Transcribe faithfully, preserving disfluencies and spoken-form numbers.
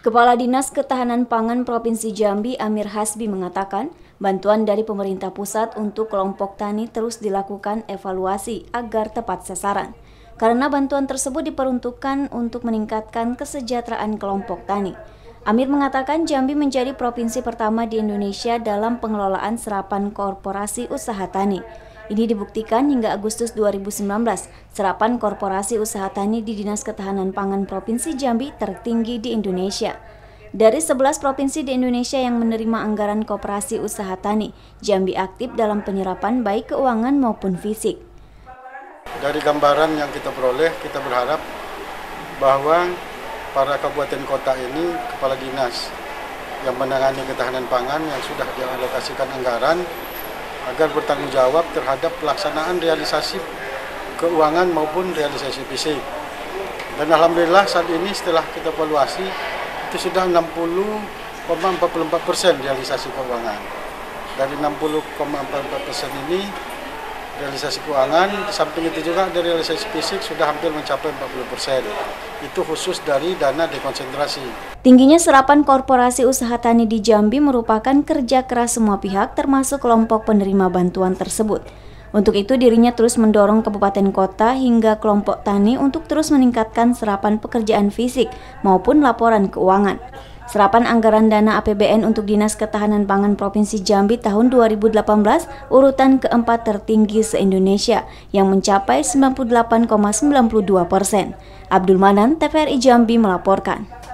Kepala Dinas Ketahanan Pangan Provinsi Jambi Amir Hasbi mengatakan, bantuan dari pemerintah pusat untuk kelompok tani terus dilakukan evaluasi agar tepat sasaran. Karena bantuan tersebut diperuntukkan untuk meningkatkan kesejahteraan kelompok tani. Amir mengatakan Jambi menjadi provinsi pertama di Indonesia dalam pengelolaan serapan korporasi usaha tani. Ini dibuktikan hingga Agustus dua ribu sembilan belas, serapan korporasi usaha tani di Dinas Ketahanan Pangan Provinsi Jambi tertinggi di Indonesia. Dari sebelas provinsi di Indonesia yang menerima anggaran koperasi usaha tani, Jambi aktif dalam penyerapan baik keuangan maupun fisik. Dari gambaran yang kita peroleh, kita berharap bahwa para kabupaten kota ini, kepala dinas yang menangani ketahanan pangan yang sudah dialokasikan anggaran, agar bertanggung jawab terhadap pelaksanaan realisasi keuangan maupun realisasi fisik. Dan alhamdulillah saat ini setelah kita evaluasi itu sudah enam puluh koma empat puluh empat persen realisasi keuangan. Dari enam puluh koma empat puluh empat persen ini realisasi keuangan, di samping itu juga dari realisasi fisik sudah hampir mencapai empat puluh persen. Itu khusus dari dana dekonsentrasi. Tingginya serapan korporasi usaha tani di Jambi merupakan kerja keras semua pihak termasuk kelompok penerima bantuan tersebut. Untuk itu dirinya terus mendorong kabupaten kota hingga kelompok tani untuk terus meningkatkan serapan pekerjaan fisik maupun laporan keuangan. Serapan anggaran dana A P B N untuk Dinas Ketahanan Pangan Provinsi Jambi tahun dua ribu delapan belas urutan keempat tertinggi se-Indonesia yang mencapai sembilan puluh delapan koma sembilan dua persen. Abdul Manan, T V R I Jambi melaporkan.